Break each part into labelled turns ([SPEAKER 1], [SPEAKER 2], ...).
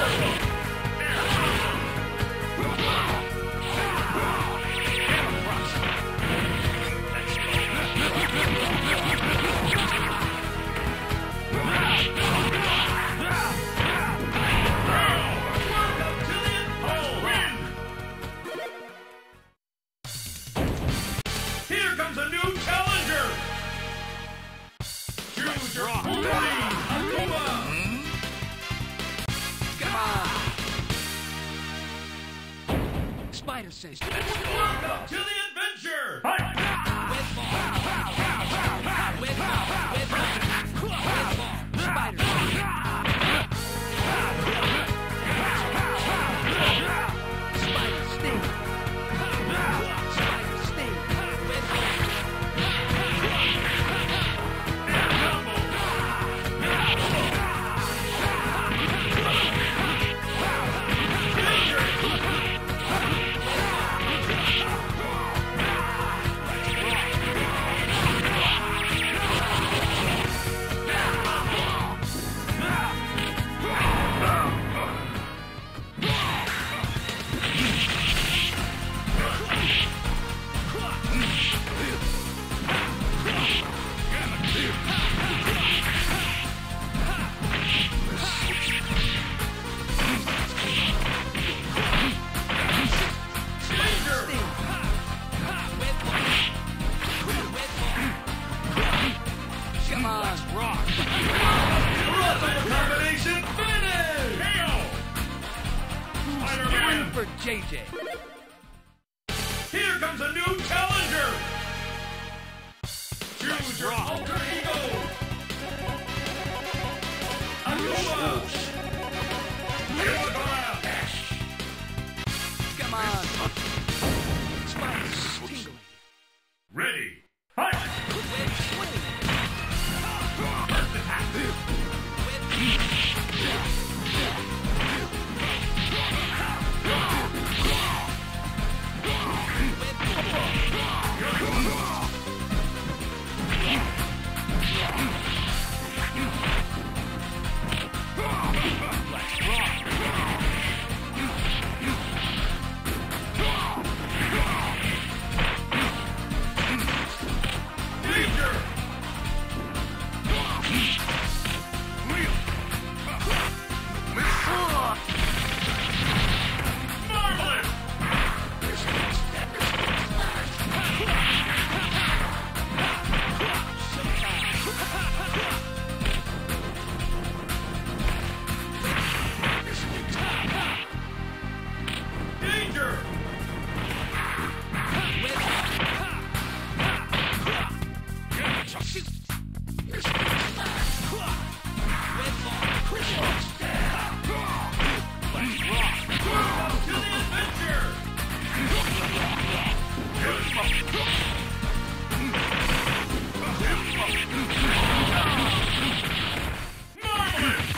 [SPEAKER 1] Here comes a new challenger! Choose your opponent! Akuma!
[SPEAKER 2] Come on! Spider says,
[SPEAKER 1] Welcome to the adventure! Fight!
[SPEAKER 2] with ball. With ball. With ball. With ball. Spider says, Spider sting. Spider sting. With ball. Come on, rock.
[SPEAKER 1] Combination finish! KO! Spider-Man!
[SPEAKER 2] One for JJ.
[SPEAKER 1] Here comes a new challenger! Choose your alter ego! Akuma! Here's the ground!
[SPEAKER 2] Come on. Spider's tingling.
[SPEAKER 1] Ready! Fight!
[SPEAKER 2] With swing.
[SPEAKER 1] Danger! Marvelous! Danger!
[SPEAKER 2] Shoot.
[SPEAKER 1] Welcome to the adventure! Marvelous!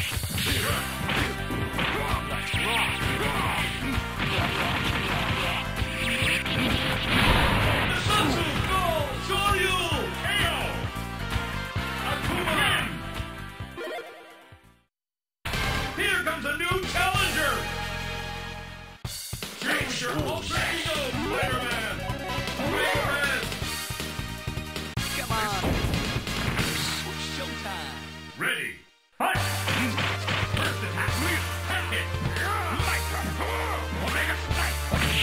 [SPEAKER 1] Nisatsu Go Shoryu! KO! Akuma! Here comes a new challenger! Change your ultra ego, Spider-Man! Spider-Man!
[SPEAKER 2] Come on. Showtime.
[SPEAKER 1] Ready! Fight! First attack! Hack it! Micro! Omega Strike!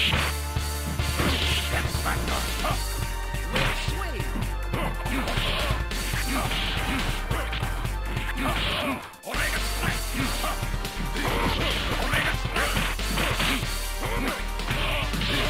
[SPEAKER 2] With swing.
[SPEAKER 1] Omega Strike! Omega Strike!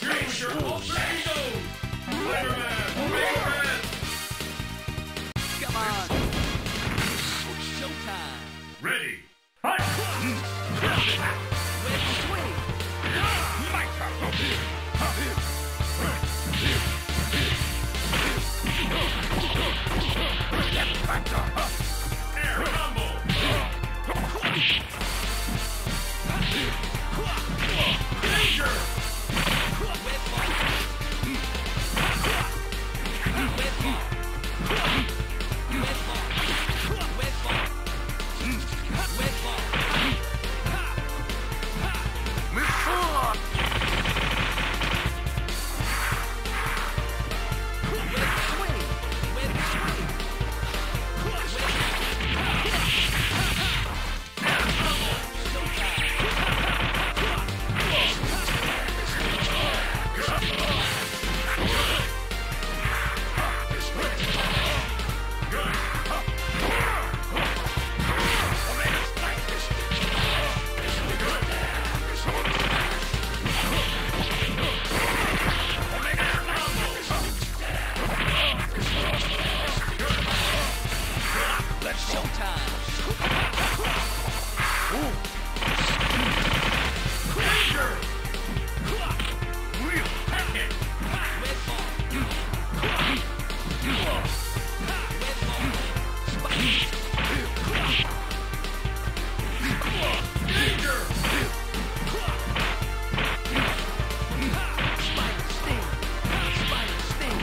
[SPEAKER 1] Change your ultra ego! Spider-Man! Spider-Man!
[SPEAKER 2] Come on. Showtime.
[SPEAKER 1] Ready! Fight!
[SPEAKER 2] Web swing.
[SPEAKER 1] Air combo! Danger!
[SPEAKER 2] Web ball. Web ball. Web ball. Web ball. Web ball. Web swing. Web swing. Showtime.
[SPEAKER 1] Danger! Wheel! Packet!
[SPEAKER 2] Web ball. Web ball.
[SPEAKER 1] Danger!
[SPEAKER 2] Spider sting. Spider sting.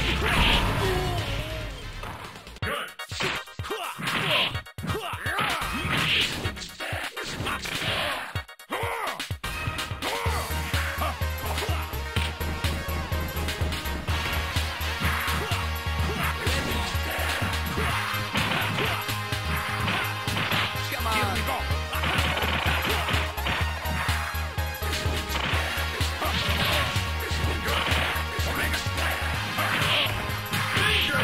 [SPEAKER 1] Good!
[SPEAKER 2] Come on.
[SPEAKER 1] Danger!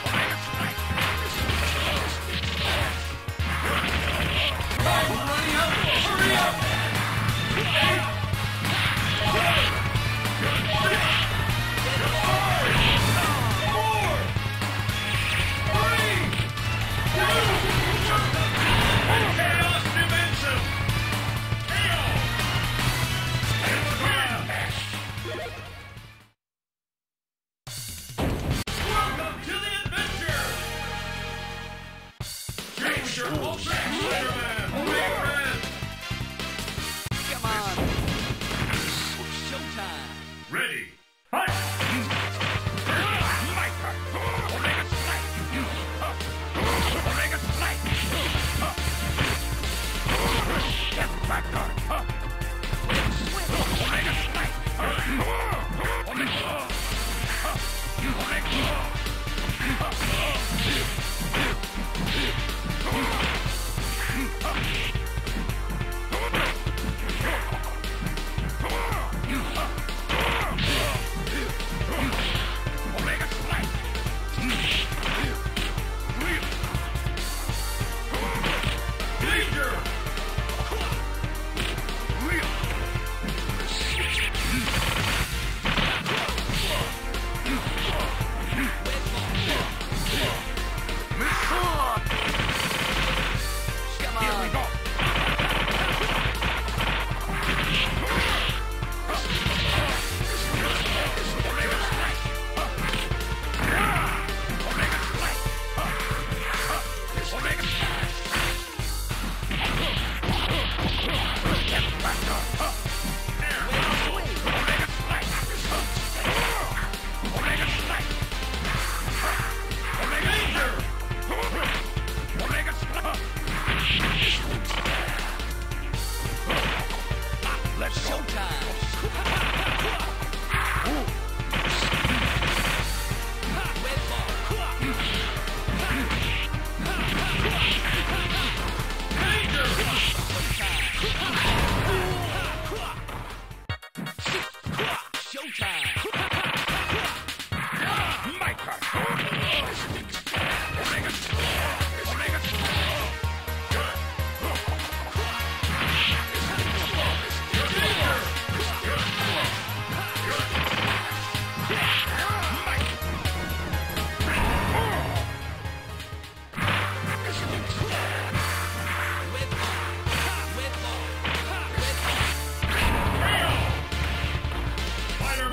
[SPEAKER 1] Hurry up! Chaos Dimension! Chaos! Welcome to the adventure! Change your ultra Spider-Man! Spider-Man!
[SPEAKER 2] Come on. Showtime.
[SPEAKER 1] Ready! Fight!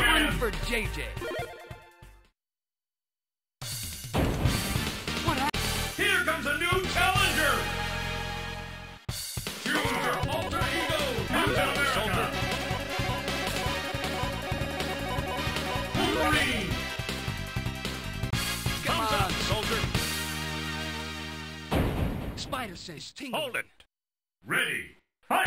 [SPEAKER 1] Spider-Man!
[SPEAKER 2] One for JJ. What happened?
[SPEAKER 1] Here comes a new challenger! Choose your alter ego! Captain America! Wolverine!
[SPEAKER 2] Come on,
[SPEAKER 3] soldier.
[SPEAKER 2] Spider Sense tingle.
[SPEAKER 3] Hold it.
[SPEAKER 1] Ready! Fight!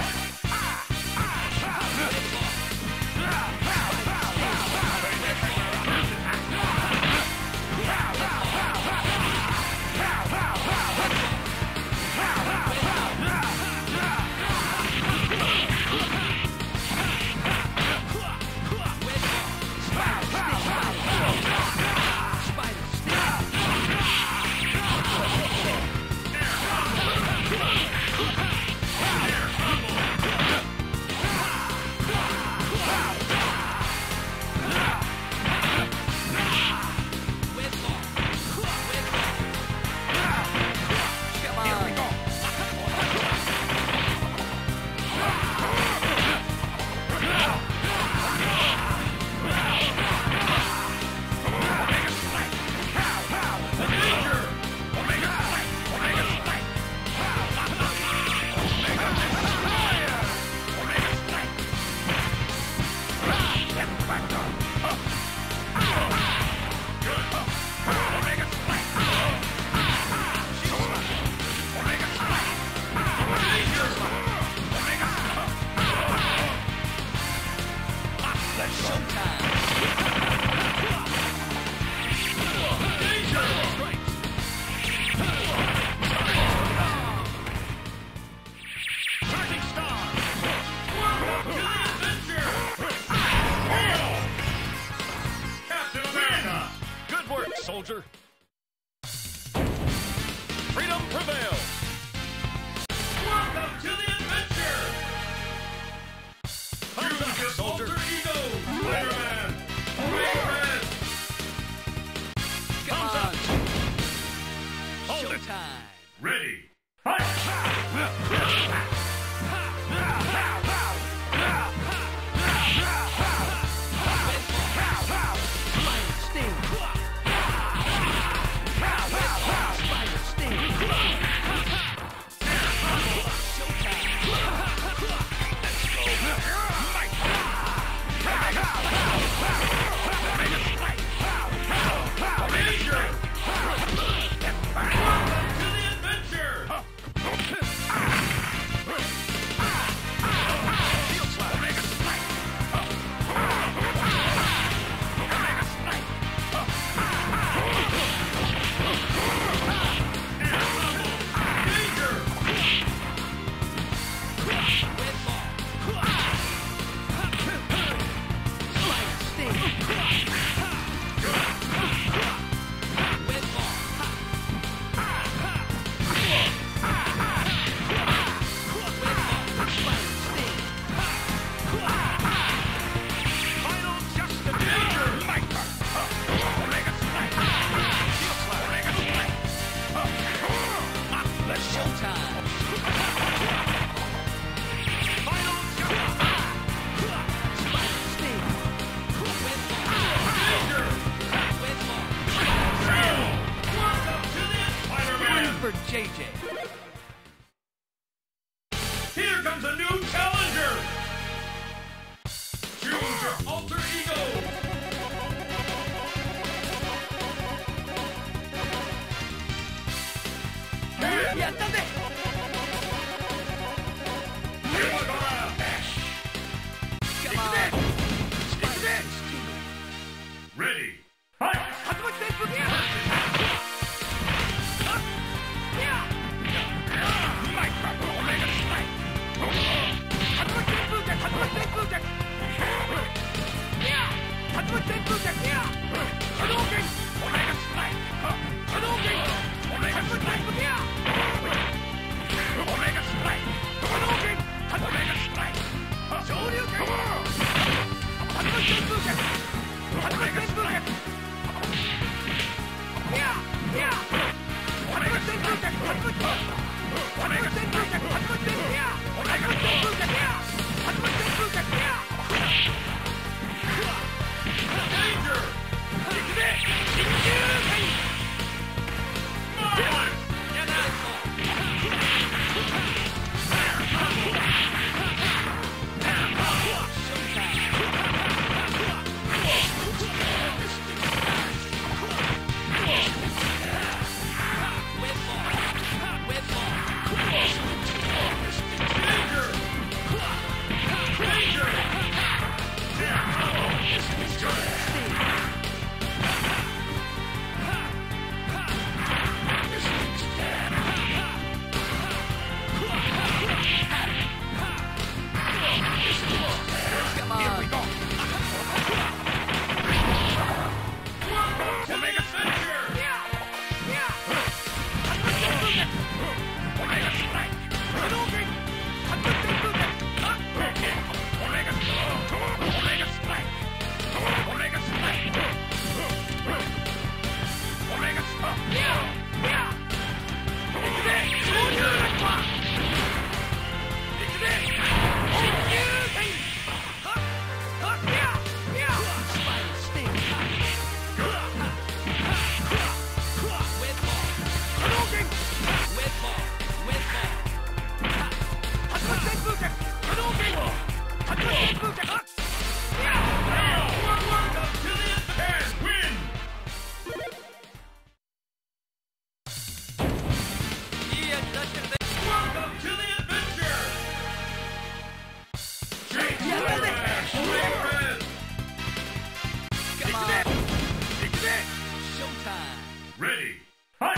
[SPEAKER 3] Soldier. Freedom prevails.
[SPEAKER 1] Welcome to the adventure! Choose your
[SPEAKER 3] soldier.
[SPEAKER 1] alter ego! Spider-Man! Spider-Man!
[SPEAKER 2] Come on.
[SPEAKER 3] Hold it.
[SPEAKER 2] Showtime.
[SPEAKER 1] Ready! Fight!
[SPEAKER 2] Sting. Spider Sting.
[SPEAKER 1] Danger! Welcome to the adventure! Danger!
[SPEAKER 2] Spider Sting. For JJ.
[SPEAKER 1] Here comes a new challenger! Choose your alter ego!
[SPEAKER 2] ¡Yatta de! Come on. Spider Sting.
[SPEAKER 1] Ready! Fight! Ready. Fight!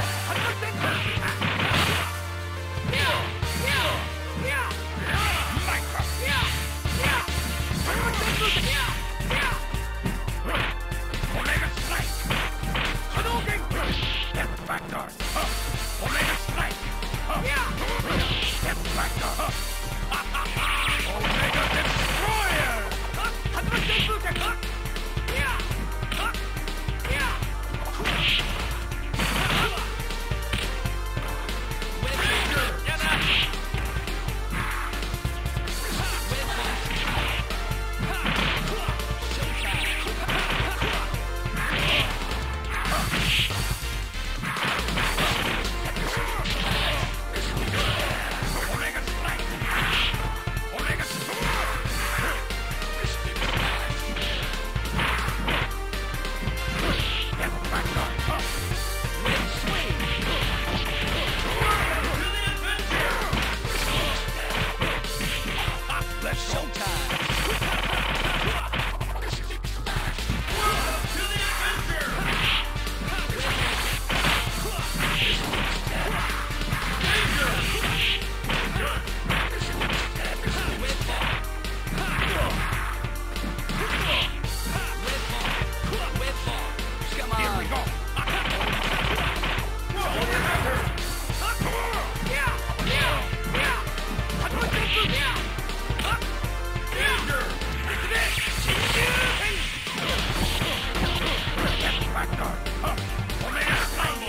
[SPEAKER 1] Omega Strike! Hadouken! Step back guard! Omega Strike! Step back guard! Omega Destroyer! Omega Strike! Omega Sword! Step back guard!
[SPEAKER 2] Swing.
[SPEAKER 1] To the adventure!
[SPEAKER 3] Let's go.
[SPEAKER 2] Showtime.
[SPEAKER 1] To the adventure!
[SPEAKER 2] Come on.
[SPEAKER 1] Here we go! Danger! Back guard! Omega Combo!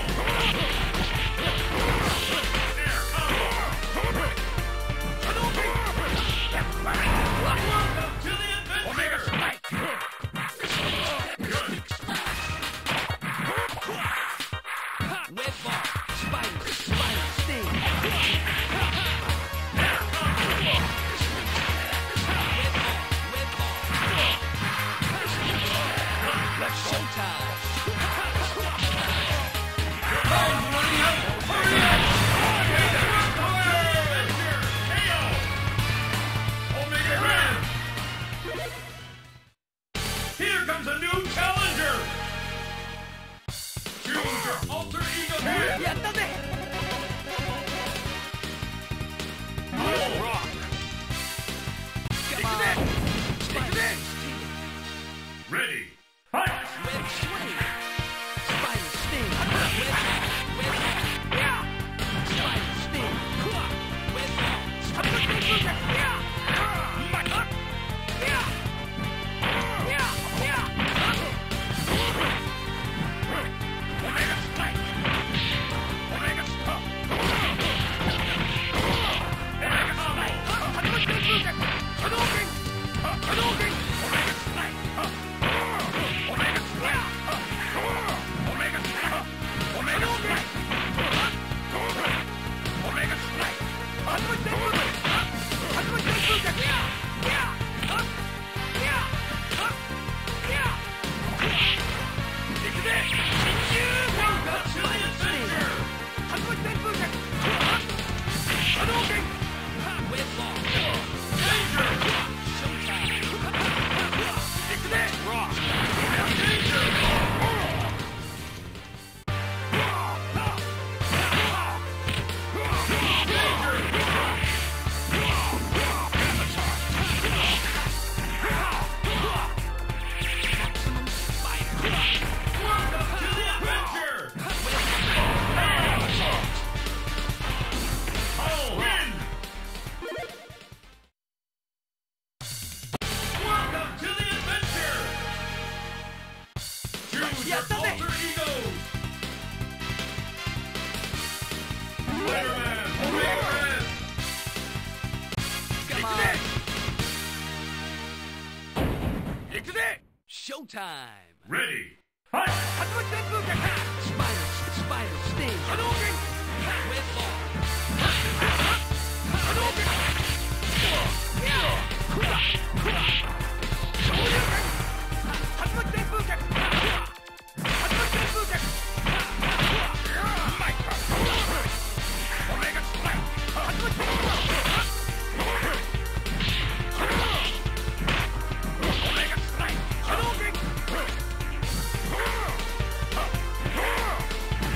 [SPEAKER 1] Air Combo! Step back! Welcome to the adventure! Omega Strike! Good!
[SPEAKER 2] Red ball. Spider. Sting.
[SPEAKER 1] Air Combo!
[SPEAKER 2] Red ball.
[SPEAKER 1] Let's go!
[SPEAKER 2] Showtime.
[SPEAKER 1] Omega Red! Here comes a new challenger! Choose your alter ego head!
[SPEAKER 2] やったぜ
[SPEAKER 1] Rock!
[SPEAKER 2] Come on. Spider. Sting.
[SPEAKER 1] Ready! Fight!
[SPEAKER 2] Red swing. Spider. Sting. Red ball. Spider. Sting. Red ball.
[SPEAKER 1] Omega Strike! Omega Stop! Omega Combo! Hadouken! Hadouken! Omega Strike! Omega Strike! Omega Strike! Omega Strike! Omega Strike! Welcome to the adventure! Hadouken!
[SPEAKER 2] Red ball.
[SPEAKER 1] Danger!
[SPEAKER 2] Showtime.
[SPEAKER 1] Rock! Danger! Welcome to the adventure! I'll win! Welcome to the adventure! Choose your alter ego! Spider-Man! Omega Red!
[SPEAKER 2] Come on. Showtime.
[SPEAKER 1] Ready! Fight!
[SPEAKER 2] Spider. Sting. Red ball.
[SPEAKER 1] Omega Strike! Omega Strike!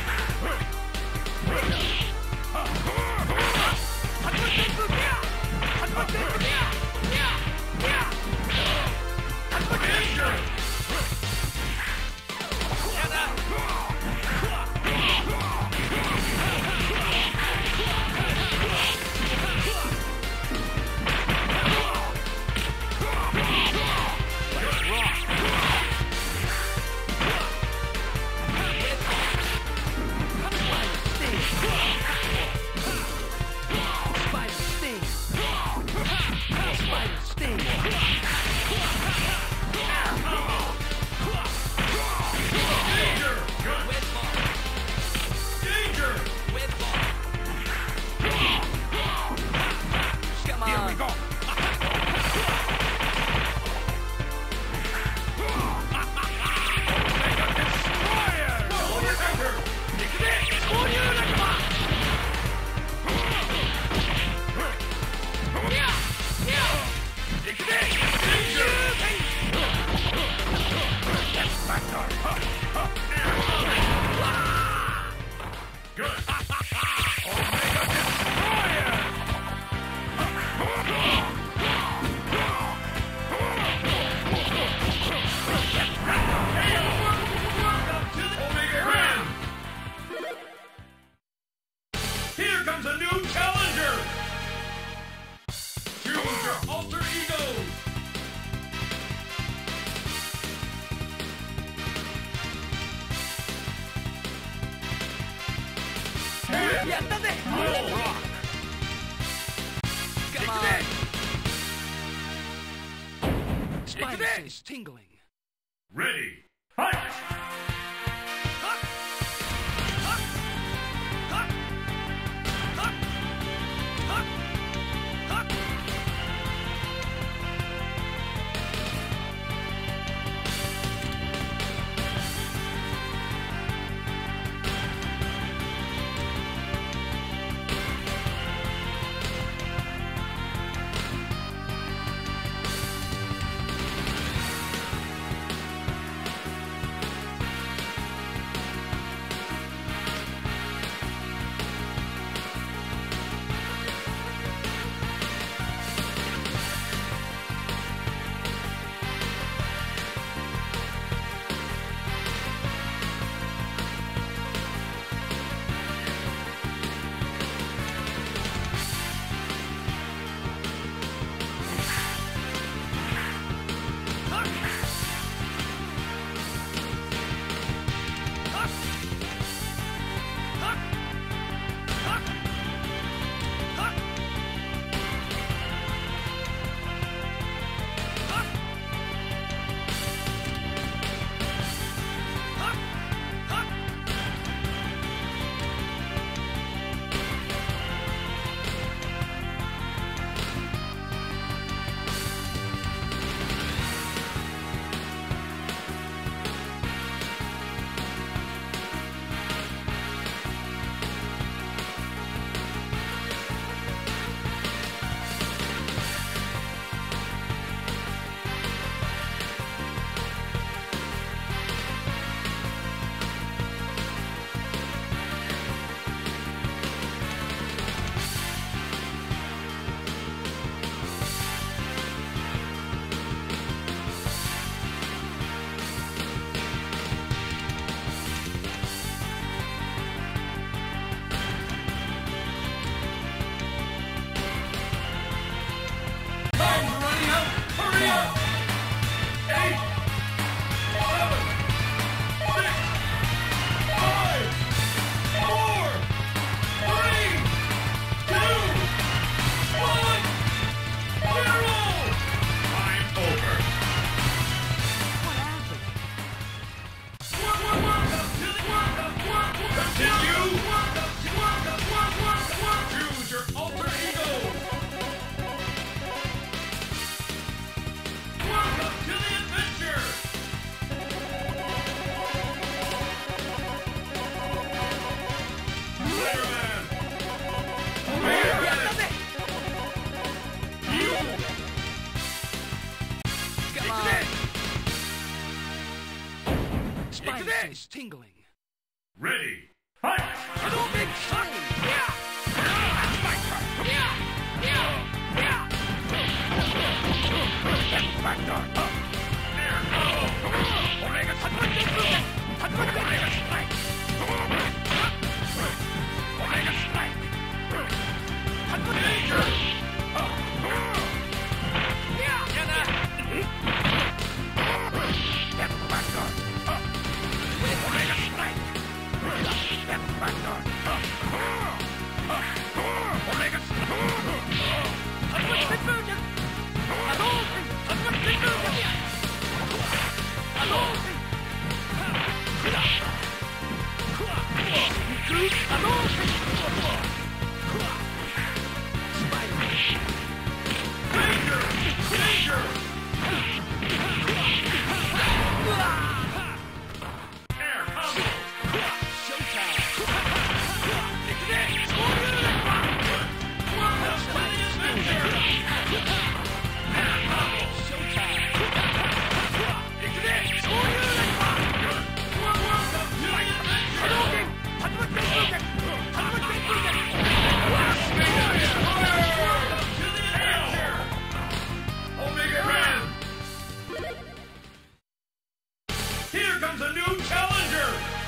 [SPEAKER 2] やったぜ
[SPEAKER 3] I'll rock.
[SPEAKER 2] Come on. Spider sense tingling.
[SPEAKER 3] Ready. Fight!
[SPEAKER 2] Spider sense tingling.
[SPEAKER 3] Ready. Fight!
[SPEAKER 2] Hadouken!
[SPEAKER 3] Omega Strike! Omega Strike! Omega Strike! Danger! Step backward! Omega Strike! Step backward! Omega Danger! Danger! Air combo! Omega Red! Here comes a new challenger!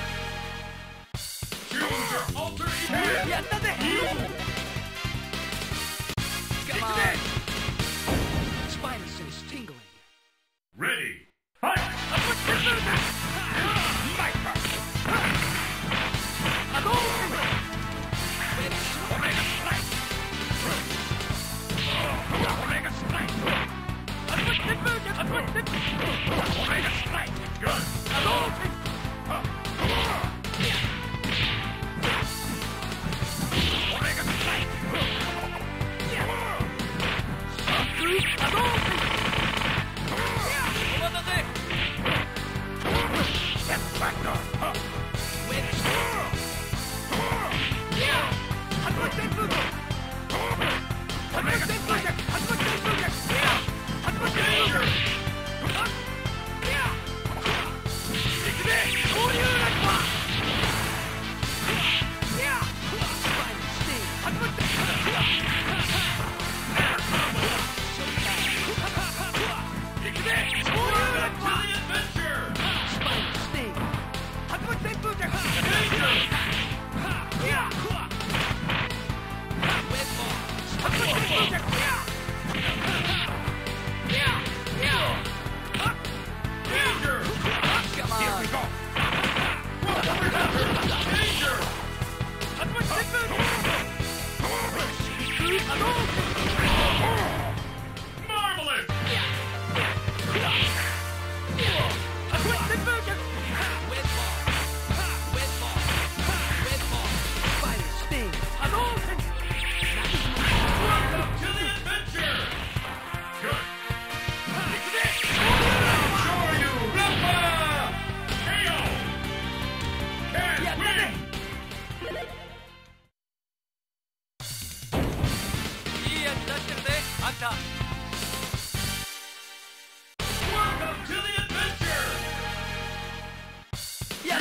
[SPEAKER 3] Choose your alter ego!
[SPEAKER 2] Come on. Spider sense tingling.
[SPEAKER 3] Ready! Fight!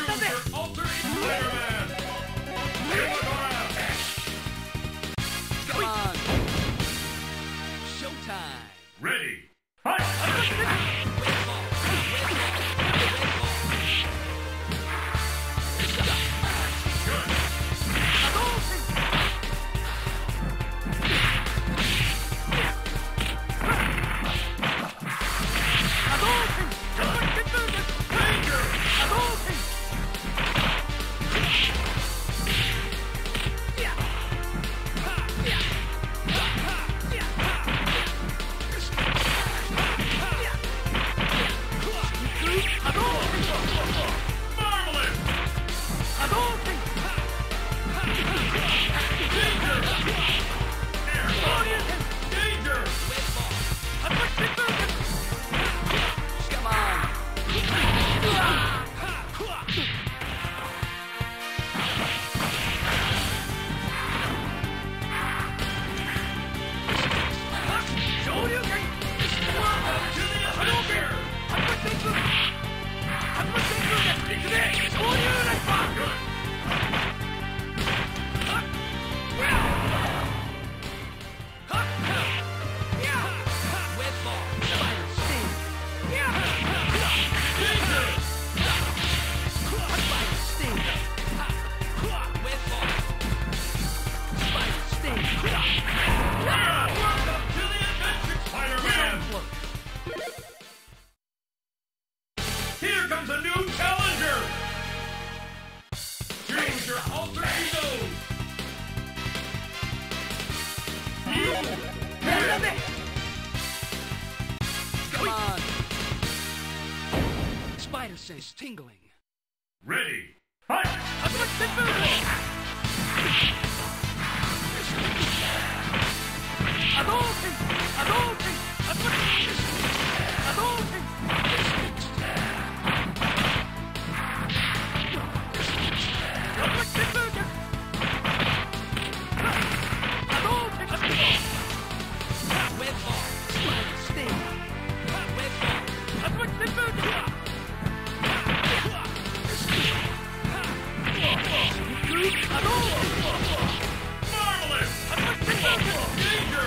[SPEAKER 3] Use your alter ego Spider-Man.
[SPEAKER 2] Come on. Showtime.
[SPEAKER 3] Ready. Fight!
[SPEAKER 2] Red ball. Red ball.
[SPEAKER 3] Here comes a new challenger! Choose your alter ego!
[SPEAKER 2] Come on. Spider sense tingling.
[SPEAKER 3] Ready. Fight!
[SPEAKER 2] Red ball. Spider sting. Red ball.
[SPEAKER 3] Marvelous! Danger!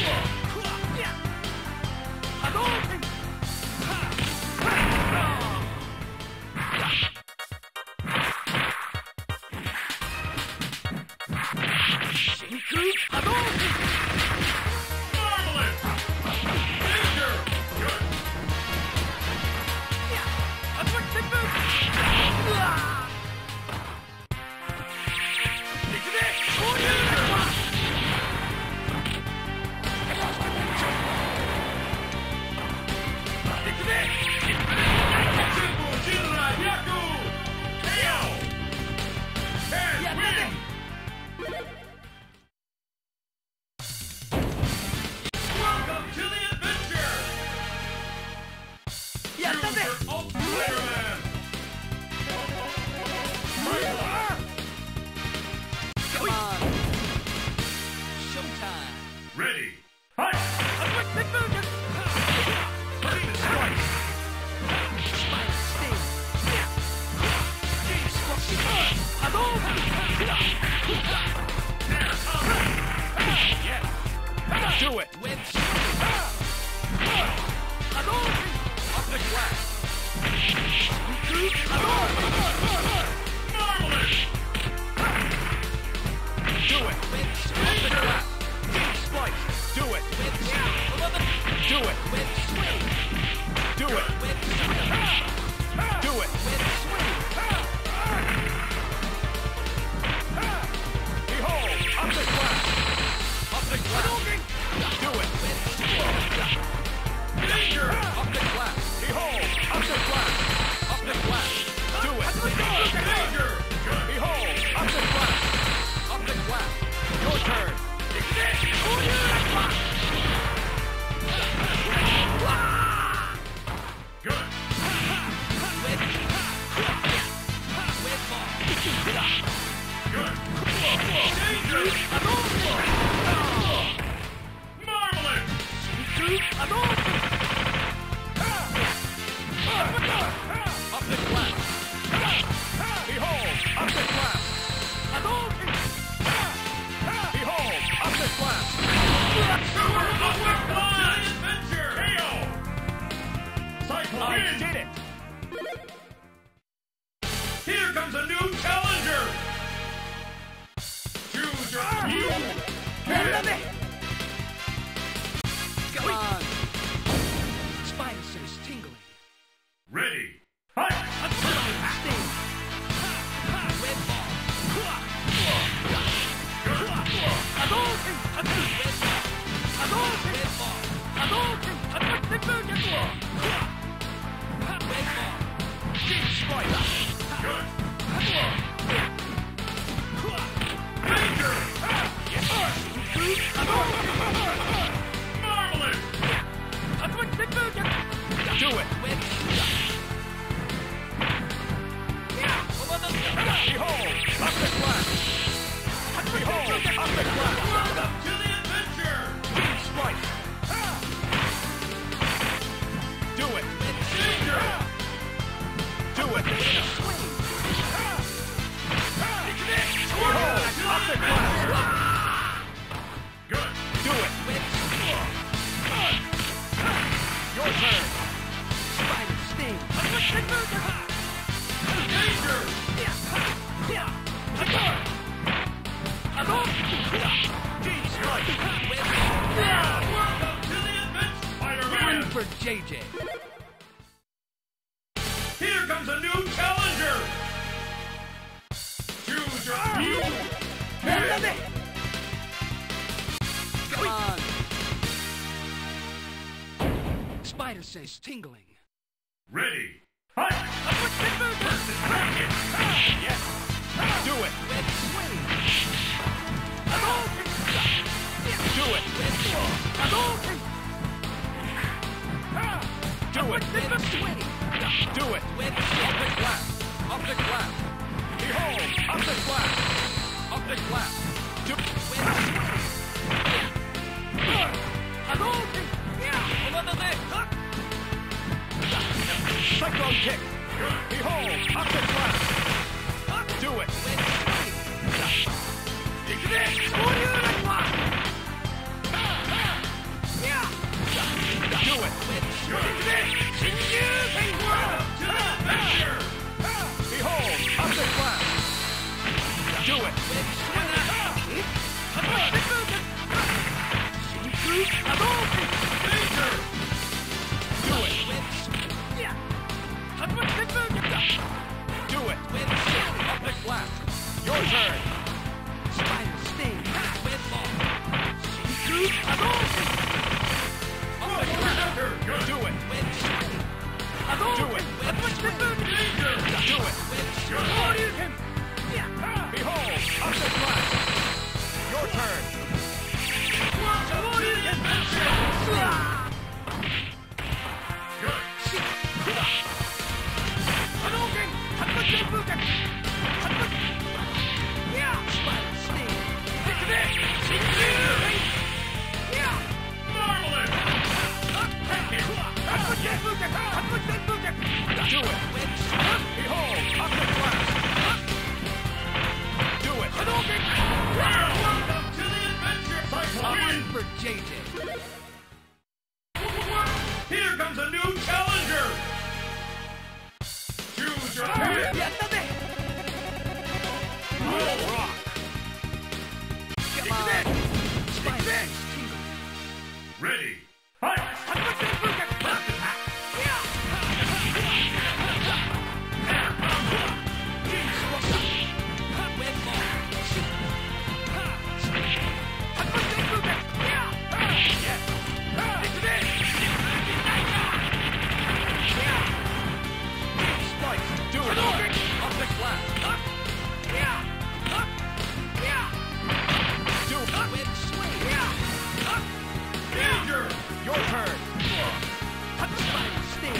[SPEAKER 3] Marvelous! Danger! Good! Simple Jinrai Yaku! KO! And win! Welcome to the adventure! Choose your ultimate Spider-Man!
[SPEAKER 2] Come on. Showtime.
[SPEAKER 3] Ready. Fight!
[SPEAKER 2] Spider sting.
[SPEAKER 1] Do it!
[SPEAKER 2] Web up the glass.
[SPEAKER 3] Marvelous!
[SPEAKER 1] Do it!
[SPEAKER 2] Web up the glass.
[SPEAKER 1] Splice! Do it!
[SPEAKER 2] Web
[SPEAKER 1] Do it!
[SPEAKER 2] Web swing.
[SPEAKER 1] Do it!
[SPEAKER 2] Web swing.
[SPEAKER 1] Do it!
[SPEAKER 2] Web swing.
[SPEAKER 1] Behold! Up the glass!
[SPEAKER 2] Up the glass.
[SPEAKER 1] Do it!
[SPEAKER 2] Web swing.
[SPEAKER 3] Danger!
[SPEAKER 2] Up the glass.
[SPEAKER 1] Behold! Up the glass!
[SPEAKER 2] Up the glass.
[SPEAKER 1] Do it!
[SPEAKER 3] Danger! Good!
[SPEAKER 1] Behold! Up the glass!
[SPEAKER 2] Up the glass.
[SPEAKER 1] Your turn!
[SPEAKER 3] Good!
[SPEAKER 2] Web. Web ball.
[SPEAKER 3] Good! Danger! Marvelous!
[SPEAKER 2] Up the glass. For JJ.
[SPEAKER 3] Here comes a new challenger! Choose your team!
[SPEAKER 2] Come on. Spider sense tingling.
[SPEAKER 3] Ready! Fight! Versus Dragon! Yes! Do it!
[SPEAKER 2] Web swing.
[SPEAKER 3] Do it! Do it!
[SPEAKER 2] Web swing.
[SPEAKER 3] Do it!
[SPEAKER 2] Web
[SPEAKER 3] Up the glass! Up the glass! Behold! Up the glass! Up the glass! Do
[SPEAKER 2] Web swing.
[SPEAKER 3] Cyclone kick! Behold! Up the glass! Do it!
[SPEAKER 2] Web swing.
[SPEAKER 3] Do it! Behold! Up the glass! Do it! Danger! Do it! Do it! Up the glass! Your turn!
[SPEAKER 2] Spider sting. Web ball.
[SPEAKER 3] Do it!
[SPEAKER 2] Web swing.
[SPEAKER 3] Do it!
[SPEAKER 2] Danger.
[SPEAKER 3] Do it! Behold! Up the glass! Your turn!
[SPEAKER 2] Spider sting.
[SPEAKER 3] Marvelous! Do it!
[SPEAKER 2] Web swing.
[SPEAKER 3] Behold! Up the glass! Do it! Welcome to the adventure!
[SPEAKER 2] One for JJ.
[SPEAKER 3] Here comes a new challenger! Choose your pick! Roll rock!
[SPEAKER 2] Come on. Spider sense tingling.
[SPEAKER 3] Ready! Fight!
[SPEAKER 2] Web ball.
[SPEAKER 3] Splice! Do it! Up the glass! Do it!
[SPEAKER 2] Web swing.
[SPEAKER 3] Danger! Your turn!
[SPEAKER 2] Spider sting.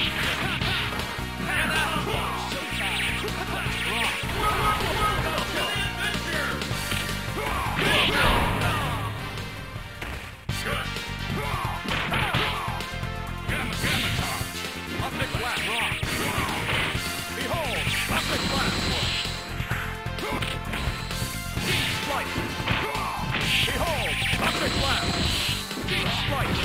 [SPEAKER 3] Up the glass! Behold! Up the glass! Splice! Behold! Up the glass! Splice!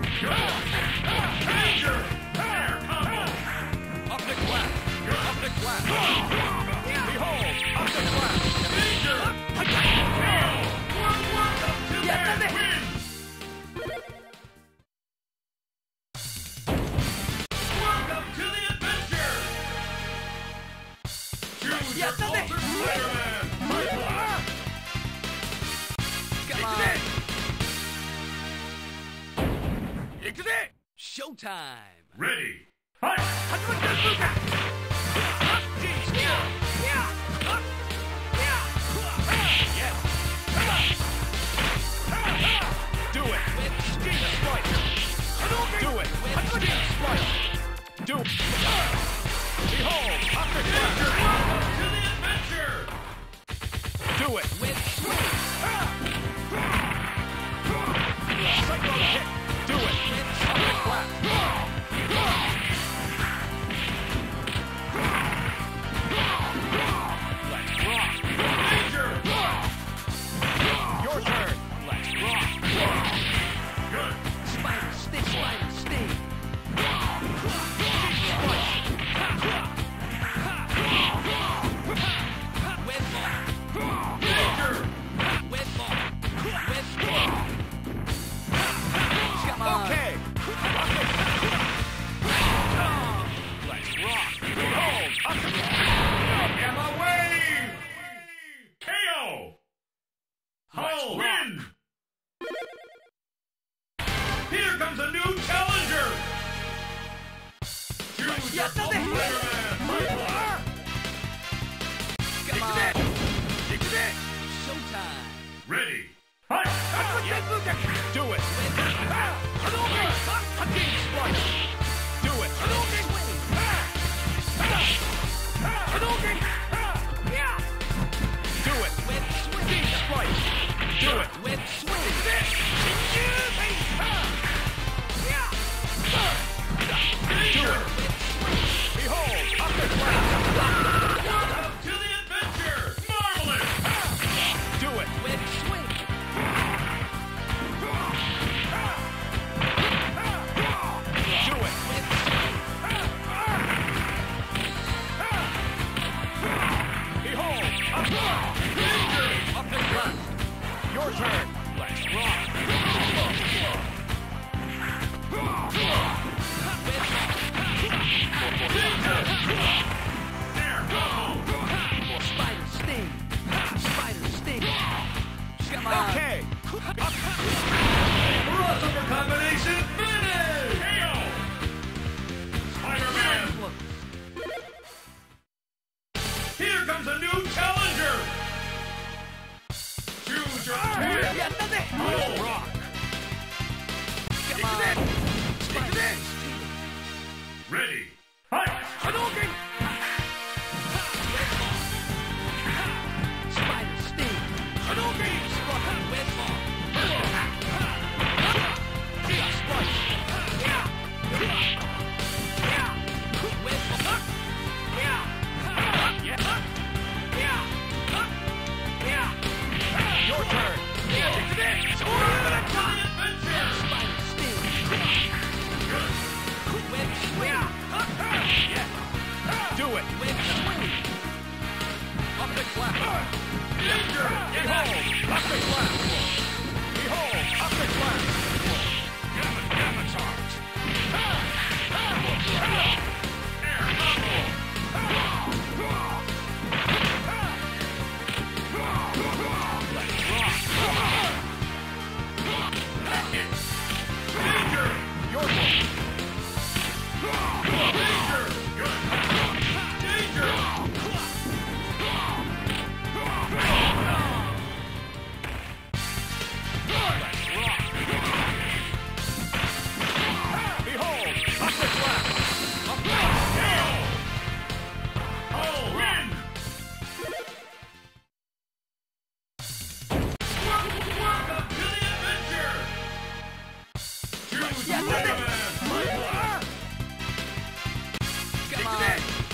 [SPEAKER 3] Danger! Air combo! Up the glass! Up the glass! Behold! Up the glass! Danger! Welcome to the adventure! Choose your Ultimate Spider-Man!
[SPEAKER 2] Come on. Showtime. Showtime.
[SPEAKER 1] Ready. Fight!
[SPEAKER 3] Do it. Street strike. Do it. Street strike. Do it. Behold, optic blast.
[SPEAKER 1] Welcome to the adventure!
[SPEAKER 3] Do it.
[SPEAKER 2] With swing.
[SPEAKER 3] Cyclone kick. Do it. Optic blast. Let's rock.
[SPEAKER 1] Danger!
[SPEAKER 3] Your turn. Let's rock.
[SPEAKER 1] Good.
[SPEAKER 2] Spider sting. Spider sting. With ball.
[SPEAKER 1] Danger!
[SPEAKER 2] With ball. With ball. Come on.
[SPEAKER 3] Okay. Let's rock. Behold, optic blast.
[SPEAKER 1] Out my way! KO! Hull win! Here comes a new challenger! Choose your Spider-Man!
[SPEAKER 2] Come on. Showtime.
[SPEAKER 1] Ready. Fight!
[SPEAKER 3] Do it. Do it. Do it.
[SPEAKER 2] With swing.
[SPEAKER 3] Strike. Do it.
[SPEAKER 2] With swing.
[SPEAKER 3] Do it. Behold, optic blast.
[SPEAKER 1] Welcome to the adventure! Marvelous!
[SPEAKER 3] Do it.
[SPEAKER 2] With swing.
[SPEAKER 3] Do it.
[SPEAKER 2] With swing.
[SPEAKER 3] Behold, optic blast. Your turn. Let's rock.
[SPEAKER 1] There, go!
[SPEAKER 2] Spider sting. Spider sting. Come on.
[SPEAKER 3] Okay.
[SPEAKER 1] Crossover combination finish! KO! Spider-Man! Here comes a new challenger! Choose your Hull rock!
[SPEAKER 2] Come on. Spider sting.
[SPEAKER 1] Ready. Fight!
[SPEAKER 2] Spider sting. With ball. With ball.
[SPEAKER 3] Your turn.
[SPEAKER 1] Adventure!
[SPEAKER 2] Spider sting. With swing.
[SPEAKER 3] Do it.
[SPEAKER 2] With swing.
[SPEAKER 3] Optic blast.
[SPEAKER 1] Danger!
[SPEAKER 3] Behold, optic blast. Behold, optic blast. Gamma charge.
[SPEAKER 1] Air combo!
[SPEAKER 3] Let's rock.
[SPEAKER 1] Danger!
[SPEAKER 3] Your turn.
[SPEAKER 1] Danger! Good! Danger!
[SPEAKER 3] Let's rock. Behold, optic blast.
[SPEAKER 1] KO! Hull win! Welcome to the adventure! Choose Spider-Man!
[SPEAKER 2] Come on.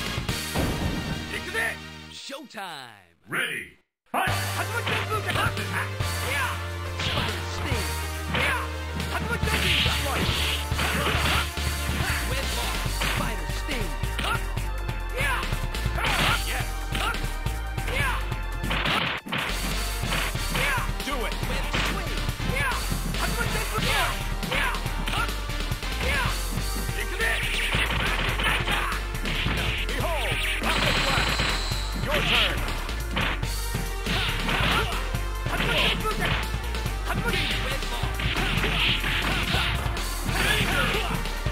[SPEAKER 2] Showtime.
[SPEAKER 1] Ready. Fight!
[SPEAKER 2] Spider sting. With ball. Spider sting.
[SPEAKER 3] Do it.
[SPEAKER 2] With swing.
[SPEAKER 3] Behold, optic blast. Your turn.
[SPEAKER 2] With ball.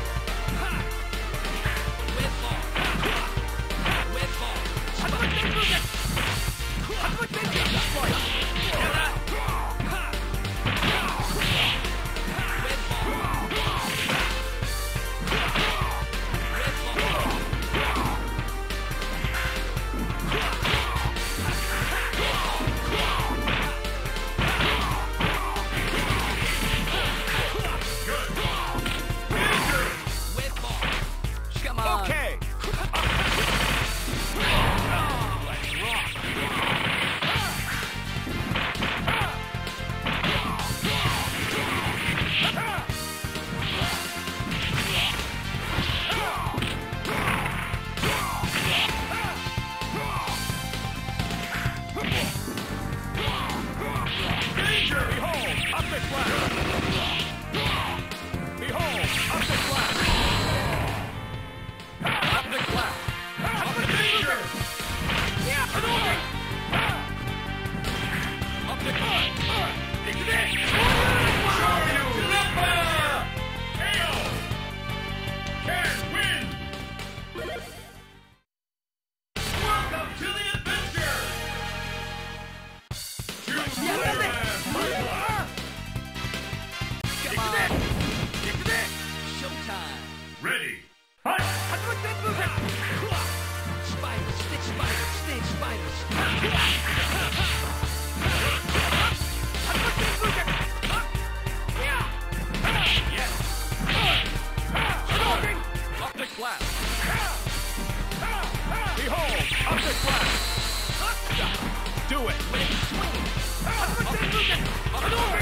[SPEAKER 3] Optic blast! Do it!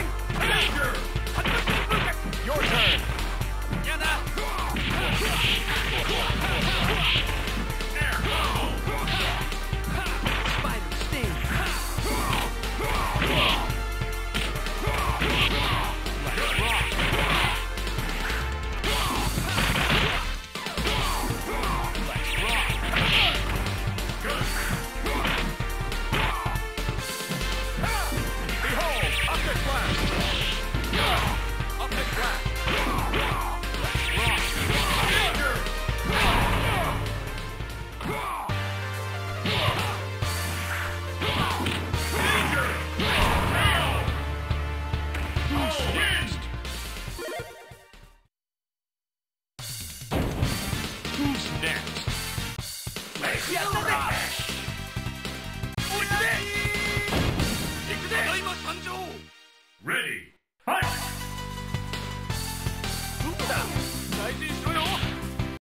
[SPEAKER 1] Danger!
[SPEAKER 3] Your turn!
[SPEAKER 2] Yana!